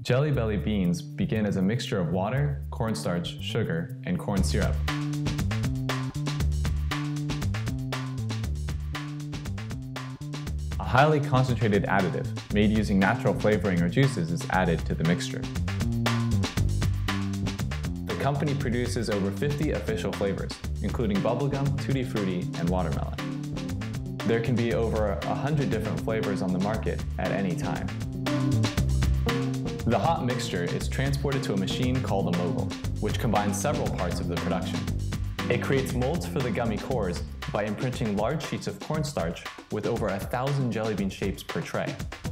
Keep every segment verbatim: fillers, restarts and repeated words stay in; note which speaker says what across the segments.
Speaker 1: Jelly Belly beans begin as a mixture of water, cornstarch, sugar, and corn syrup. A highly concentrated additive, made using natural flavoring or juices, is added to the mixture. The company produces over fifty official flavors, including bubblegum, tutti frutti, and watermelon. There can be over one hundred different flavors on the market at any time. The hot mixture is transported to a machine called a mogul, which combines several parts of the production. It creates molds for the gummy cores by imprinting large sheets of cornstarch with over a thousand jelly bean shapes per tray.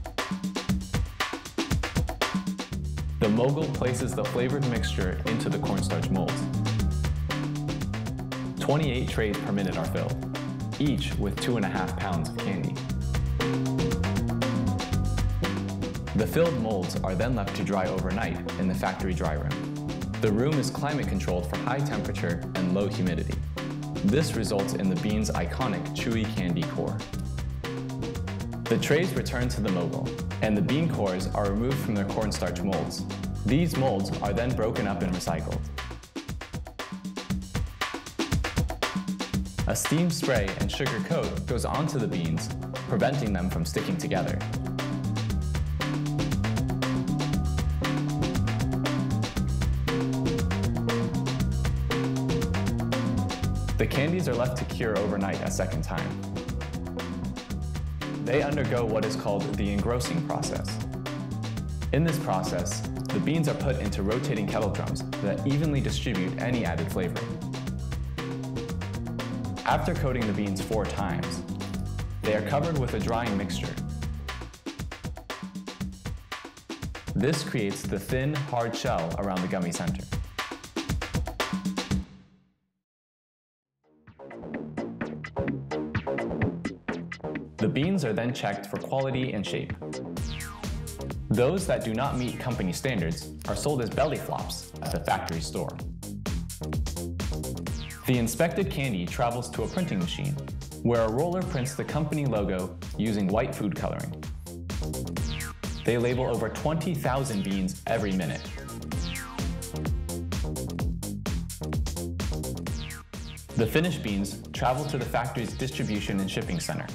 Speaker 1: The mogul places the flavored mixture into the cornstarch molds. twenty-eight trays per minute are filled, each with two and a half pounds of candy. The filled molds are then left to dry overnight in the factory dry room. The room is climate controlled for high temperature and low humidity. This results in the bean's iconic chewy candy core. The trays return to the mogul, and the bean cores are removed from their cornstarch molds. These molds are then broken up and recycled. A steam spray and sugar coat goes onto the beans, preventing them from sticking together. The candies are left to cure overnight a second time. They undergo what is called the engrossing process. In this process, the beans are put into rotating kettle drums that evenly distribute any added flavoring. After coating the beans four times, they are covered with a drying mixture. This creates the thin, hard shell around the gummy center. The beans are then checked for quality and shape. Those that do not meet company standards are sold as belly flops at the factory store. The inspected candy travels to a printing machine, where a roller prints the company logo using white food coloring. They label over twenty thousand beans every minute. The finished beans travel to the factory's distribution and shipping center.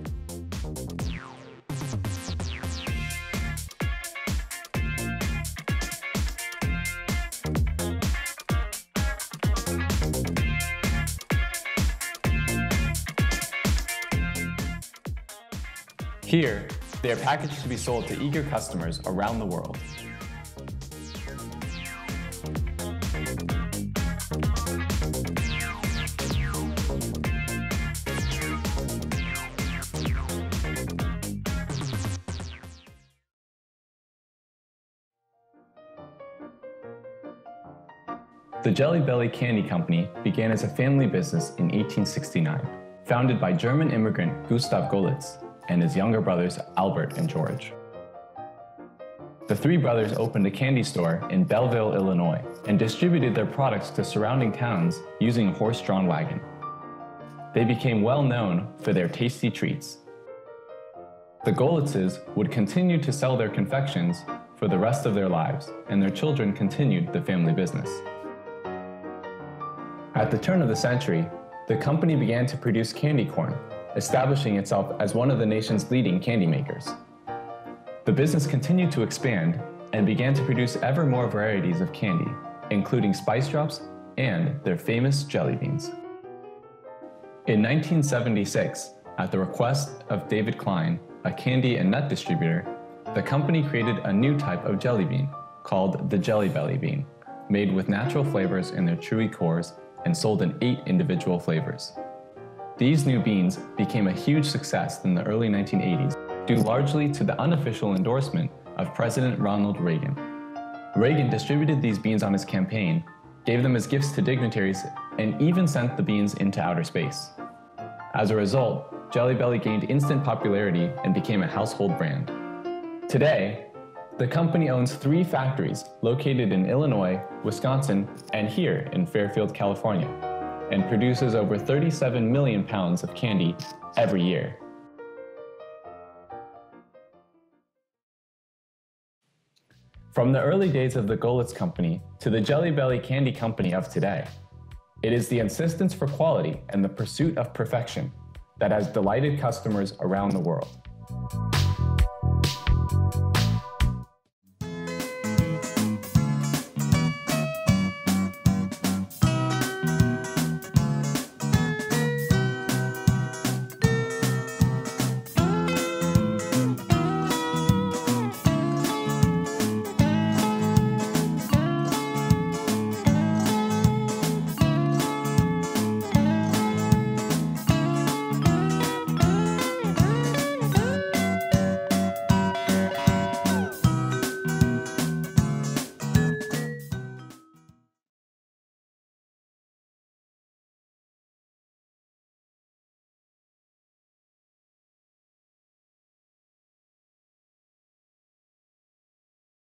Speaker 1: Here, they are packaged to be sold to eager customers around the world. The Jelly Belly Candy Company began as a family business in eighteen sixty-nine, founded by German immigrant Gustav Golitz and his younger brothers Albert and George. The three brothers opened a candy store in Belleville, Illinois, and distributed their products to surrounding towns using a horse-drawn wagon. They became well known for their tasty treats. The Golitzes would continue to sell their confections for the rest of their lives, and their children continued the family business. At the turn of the century, the company began to produce candy corn, establishing itself as one of the nation's leading candy makers. The business continued to expand and began to produce ever more varieties of candy, including spice drops and their famous jelly beans. In nineteen seventy-six, at the request of David Klein, a candy and nut distributor, the company created a new type of jelly bean called the Jelly Belly bean, made with natural flavors in their chewy cores and sold in eight individual flavors. These new beans became a huge success in the early nineteen eighties, due largely to the unofficial endorsement of President Ronald Reagan. Reagan distributed these beans on his campaign, gave them as gifts to dignitaries, and even sent the beans into outer space. As a result, Jelly Belly gained instant popularity and became a household brand. Today, the company owns three factories located in Illinois, Wisconsin, and here in Fairfield, California, and produces over thirty-seven million pounds of candy every year. From the early days of the Goelitz Company to the Jelly Belly candy company of today, it is the insistence for quality and the pursuit of perfection that has delighted customers around the world.